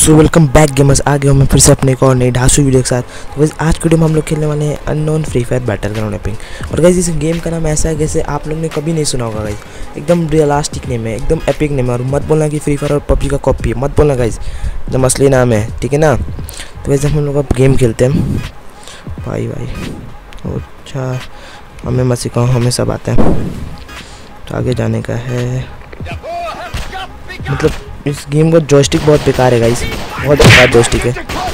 सो welcome back gamers. आ गया हूँ मैं फिर से अपने एक और नई ढासू वीडियो के साथ। तो गाइस आज के वीडियो में हम लोग खेलने वाले हैं unknown free fire battle ground एपिंग। और गाइस इस गेम का नाम ऐसा है जैसे आप लोग ने कभी नहीं सुना होगा गाइस। एकदम रियलिस्टिक नेम है, एकदम एपिक नेम है। और मत बोलना कि फ्री फायर और पबजी का कॉपी है, मत बोलना गाइस, एकदम असली नाम है, ठीक है ना। तो गाइस हम लोग अब गेम खेलते हैं भाई। अच्छा हमें मत सिखाओ, हमें सब आता है। तो आगे जाने का है, मतलब इस गेम का जॉयस्टिक बहुत बेकार है गाइस, बहुत बेकार जॉयस्टिक है।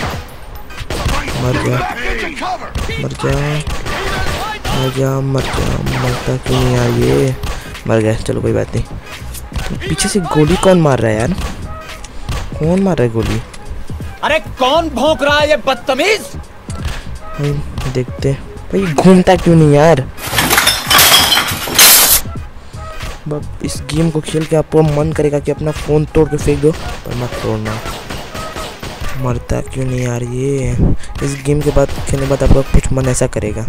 मर जा मर जा मर जा मर जा, मरता क्यों नहीं यार, ये मर गया। चलो कोई बात नहीं। पीछे से गोली कौन मार रहा है यार, कौन मार रहा है गोली? अरे कौन भौंक रहा है ये बदतमीज? देखते भाई, घूमता क्यों नहीं यार। इस गेम को खेल के आपको मन करेगा कि अपना फ़ोन तोड़ के फेंक दो, पर मत तोड़ना। मरता क्यों नहीं यार ये। इस गेम के बाद खेलने के बाद आपका कुछ मन ऐसा करेगा।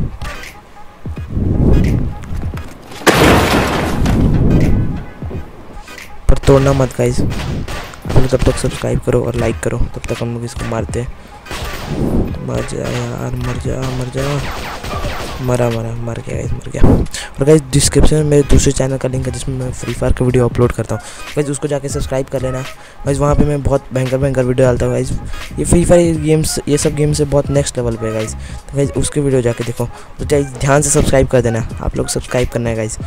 पर तोड़ना मत गाइस। आप लोग तब तक सब्सक्राइब करो और लाइक करो, तब तक हम लोग इसको मारते हैं। मर जा यार, मर जा मर जा। मर गया गाइस, मर गया। और गाइस डिस्क्रिप्शन में मेरे दूसरे चैनल का लिंक है जिसमें मैं फ्री फायर का वीडियो अपलोड करता हूँ। गाइस उसको जाके सब्सक्राइब कर लेना गाइस, वहाँ पे मैं बहुत भयंकर वीडियो डालता हूँ गाइस। ये फ्री फायर गेम्स, ये सब गेम से बहुत नेक्स्ट लेवल पे है गाइस। तो गाइस उसके वीडियो जाके देखो। तो ध्यान से सब्सक्राइब कर देना, आप लोग सब्सक्राइब करना है गाइस।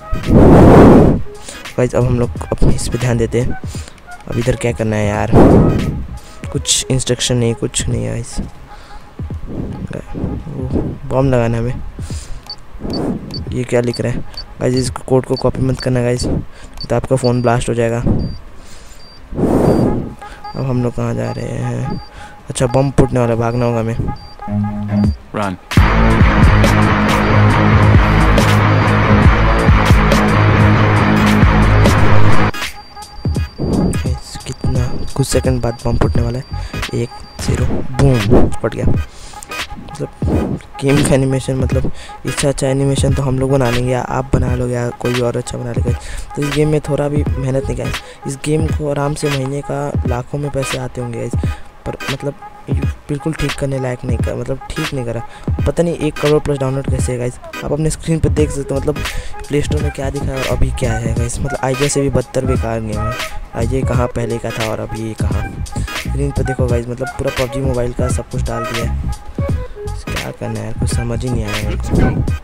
गाइस अब हम लोग अपने इस पर ध्यान देते हैं। अब इधर क्या करना है यार, कुछ इंस्ट्रक्शन नहीं, कुछ नहीं है गाइस। बॉम्ब लगाना है हमें। ये क्या लिख रहा है गाइस, इस कोड को कॉपी मत करना गाइस, तो आपका फ़ोन ब्लास्ट हो जाएगा। अब हम लोग कहाँ जा रहे हैं? अच्छा बम फूटने वाला, भागना होगा हमें। Run. कितना कुछ सेकंड बाद बम फूटने वाला है। 1 0 बूम फट गया। मतलब गेम का एनिमेशन, मतलब इससे अच्छा एनिमेशन तो हम लोग बना लेंगे या आप बना लो या कोई और अच्छा बना लेगा। तो इस गेम में थोड़ा भी मेहनत नहीं गाइस। इस गेम को आराम से महीने का लाखों में पैसे आते होंगे गाइस, पर मतलब बिल्कुल ठीक करने लायक नहीं कर, मतलब ठीक नहीं करा। पता नहीं 1 करोड़ प्लस डाउनलोड कैसे है गाइस। आप अपने स्क्रीन पर देख सकते हो, मतलब प्ले स्टोर में क्या दिखा है और अभी क्या है गाइस। मतलब आईजे से भी बदतर बेकार गेम है। आईजे कहाँ पहले का था और अभी ये कहाँ। स्क्रीन पर देखो गाइस, मतलब पूरा पबजी मोबाइल का सब कुछ डाल दिया है। क्या करना है कुछ समझ ही नहीं आया मेरे को।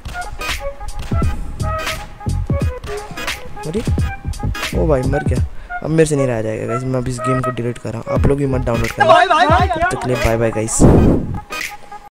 अरे ओ भाई मर गया। अब मेरे से नहीं रहा जाएगा गाइस, मैं अब इस गेम को डिलीट कर रहा हूँ। आप लोग भी मत डाउनलोड करना। तब तक के लिए बाय बाय गाइस।